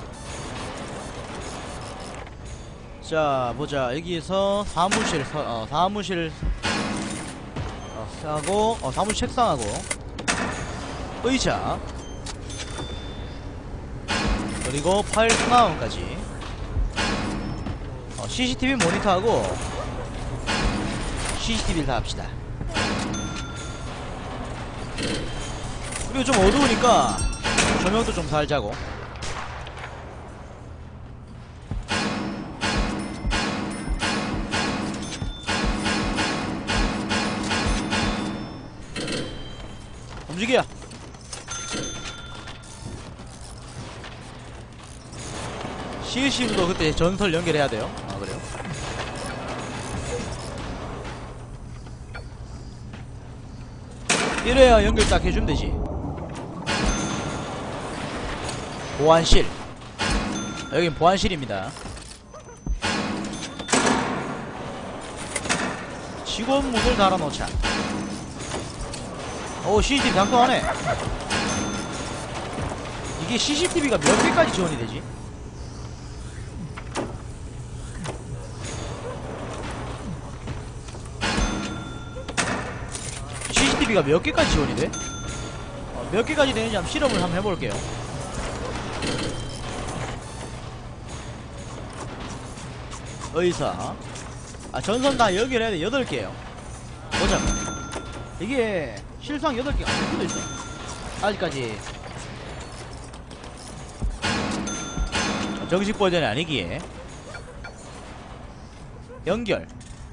자 보자. 여기에서 사무실 서, 어, 사무실 어, 하고 어, 사무실 책상하고 의자 그리고 파일 수남함까지 어, 씨씨티비 모니터하고 씨씨티비를 다 합시다. 그리고 좀 어두우니까 조명도 좀 살자고. 움직여. 씨씨티비도 그때 전설 연결해야 돼요. 아 그래요? 이래야 연결 딱 해주면 되지. 보안실. 여긴 보안실입니다. 직원문을 달아놓자. 오, 씨씨티비 작동하네. 이게 씨씨티비가 몇 개까지 지원이 되지? 씨씨티비가 몇 개까지 지원이 돼? 어, 몇 개까지 되는지 한번 실험을 한번 해볼게요. 의사. 아, 전선 다 연결해야 돼. 여덟 개요. 보자. 이게 실수한 여덟 개가 안 수도 있어. 아직까지 정식 버전이 아니기에. 연결.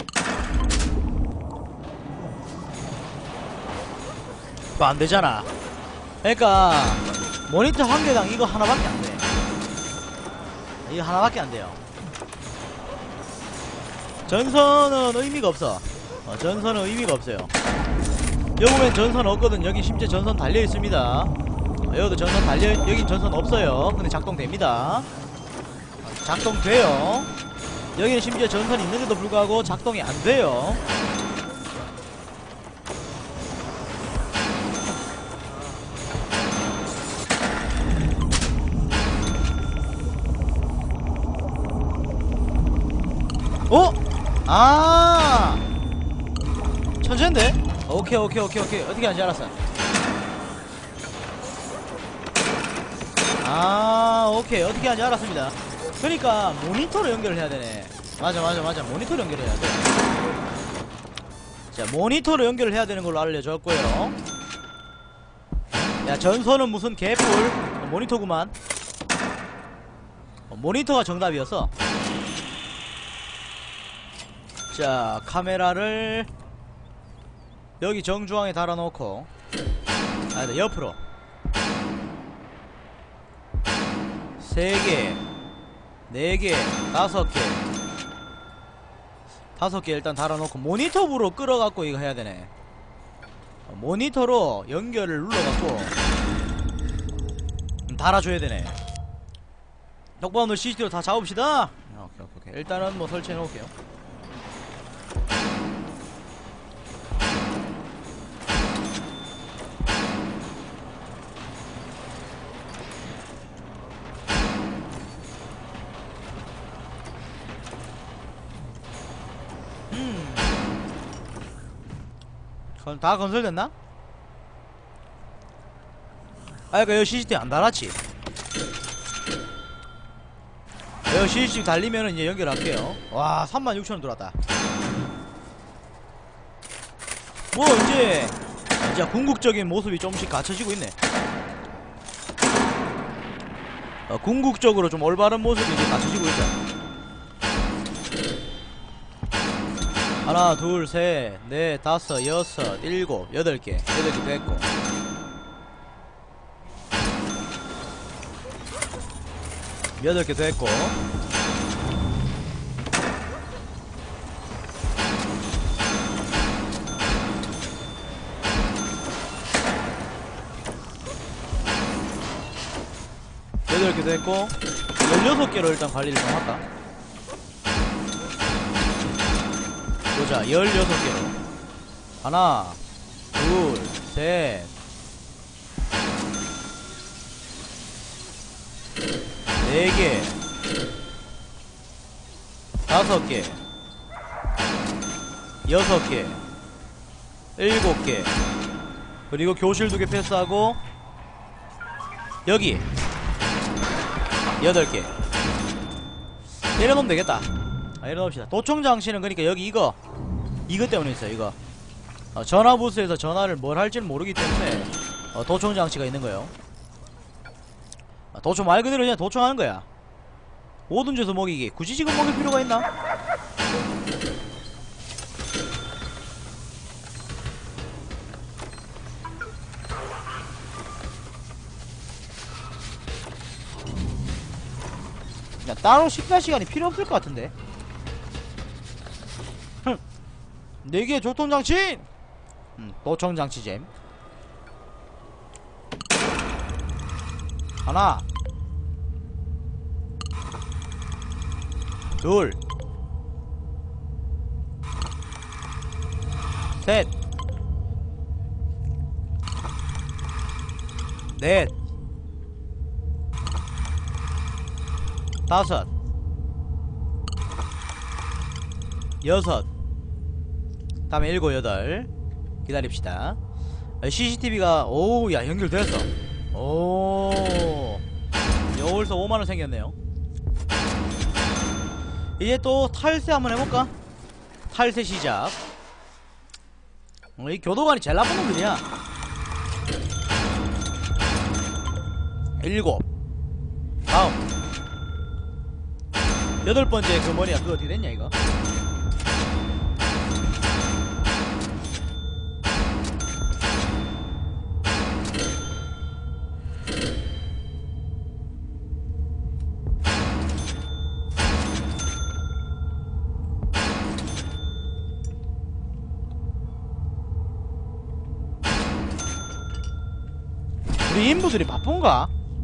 그거 안 되잖아. 그러니까 모니터 한 개당 이거 하나밖에 안 돼. 이거 하나밖에 안 돼요. 전선은 의미가 없어. 어, 전선은 의미가 없어요. 여기 보면 전선 없거든. 여기 심지어 전선 달려 있습니다. 어, 여기도 전선 달려, 여긴 전선 없어요. 근데 작동됩니다. 어, 작동돼요. 여기는 심지어 전선이 있는데도 불구하고 작동이 안 돼요. 어? 아 천재인데? 오케이 오케이 오케이 오케이. 어떻게 하는지 알았어. 아 오케이. 어떻게 하는지 알았습니다. 그러니까 모니터로 연결을 해야 되네. 맞아 맞아 맞아. 모니터로 연결을 해야 돼. 자 모니터로 연결을 해야 되는 걸로 알려줬고요. 야 전선은 무슨 개뿔. 모니터구만. 어, 모니터가 정답이었어. 자 카메라를 여기 정중앙에 달아놓고 아니다 옆으로 세 개 네 개 다섯 개 다섯 개 일단 달아놓고 모니터부로 끌어갖고 이거 해야 되네. 모니터로 연결을 눌러갖고 달아줘야 되네. 덕분에 씨씨티비로 다 잡읍시다. 오케이 오케이 오케이. 일단은 뭐 설치해 놓을게요. 다 건설됐나? 아, 그니까 여기 씨씨티비 안 달았지. 여기 씨씨티비 달리면은 이제 연결할게요. 와, 삼만 육천 원 들어왔다. 뭐, 이제, 이제 궁극적인 모습이 조금씩 갖춰지고 있네. 어, 궁극적으로 좀 올바른 모습이 이제 갖춰지고 있다. 하나, 둘, 셋, 넷, 다섯, 여섯, 일곱, 여덟 개. 여덟 개 됐고. 여덟 개 됐고. 여덟 개 됐고. 열여섯 개로 일단 관리를 좀 할까? 보자, 열여섯 개로. 하나, 둘, 셋, 네 개, 다섯 개, 여섯 개, 일곱 개. 그리고 교실 두 개 패스하고, 여기 여덟 개. 이래놓으면 되겠다. 아, 이래놓읍시다. 도청장치는 그러니까 여기 이거 이거 때문에 있어요. 이거 어, 전화부스에서 전화를 뭘 할지는 모르기 때문에 어, 도청장치가 있는 거예요. 아, 도청 말 그대로 그냥 도청하는 거야. 모든 주소 먹이기. 굳이 지금 먹일 필요가 있나? 야, 따로 식사 시간이 필요 없을 것 같은데. 네 개의 조통장치! 음, 도청장치잼. 하나, 둘, 셋, 넷, 다섯, 여섯, 다음에 일곱, 여덟. 기다립시다. 씨씨티비가 오우, 야, 연결됐어. 오, 여기서 오만 원 생겼네요. 이제 또 탈세 한번 해볼까? 탈세 시작. 어, 이 교도관이 제일 나쁜 놈들이야. 일곱. 다음 여덟 번째 그 뭐냐, 그거 어떻게 됐냐 이거? 우리 인부들이 바쁜가?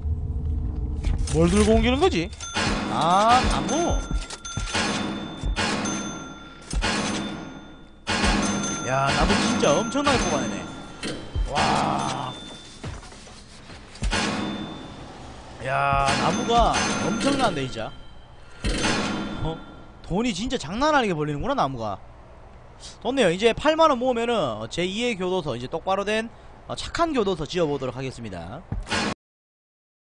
뭘 들고 옮기는 거지? 아, 나무. 야, 나무 진짜 엄청나게 뽑아내네. 와. 야, 나무가 엄청난데, 진짜. 어? 돈이 진짜 장난 아니게 벌리는구나, 나무가. 좋네요. 이제 팔만 원 모으면은 제이의 교도소, 이제 똑바로 된 착한 교도소 지어보도록 하겠습니다.